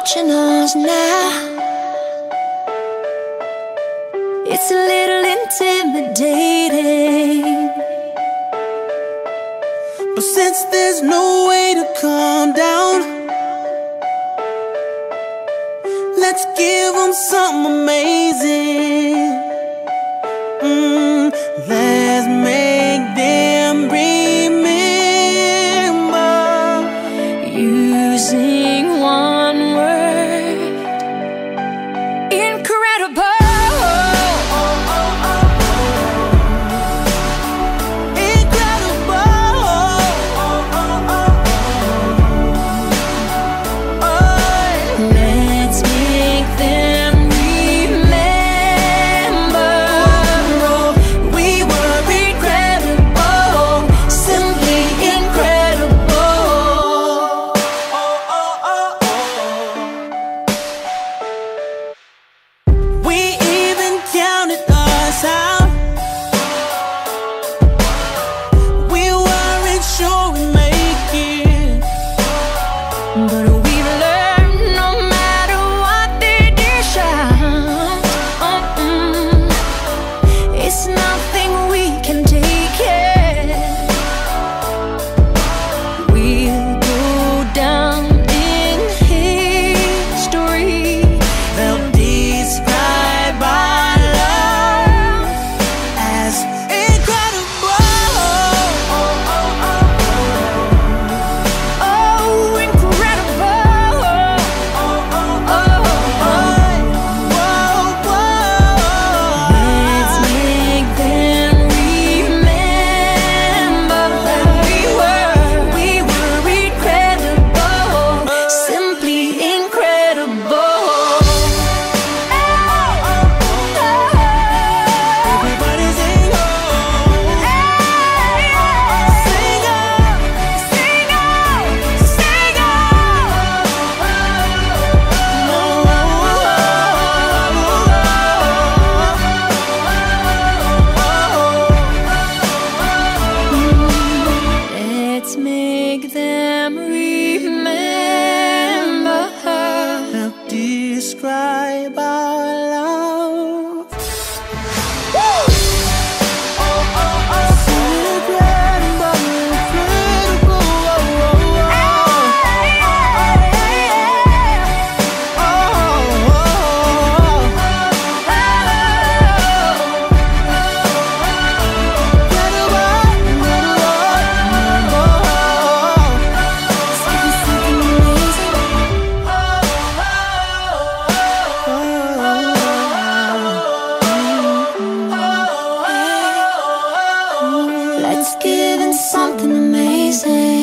watching us now. It's a little intimidating, but since there's no way to calm down, let's give them something amazing. Let's make them remember. using one word: incredible. Let's make them remember we were incredible, simply incredible. We even counted us out. We weren't sure we'd make it, But we've learned no matter what they dish out, it's nothing we can take it. We'll go down in history. they'll describe our love as incredible. Oh, incredible. Let's make them remember that we were incredible, simply incredible. Everybody sing oh, sing oh, Sing out, sing out. Let's make them remember. help describe our love. Let's give it something amazing.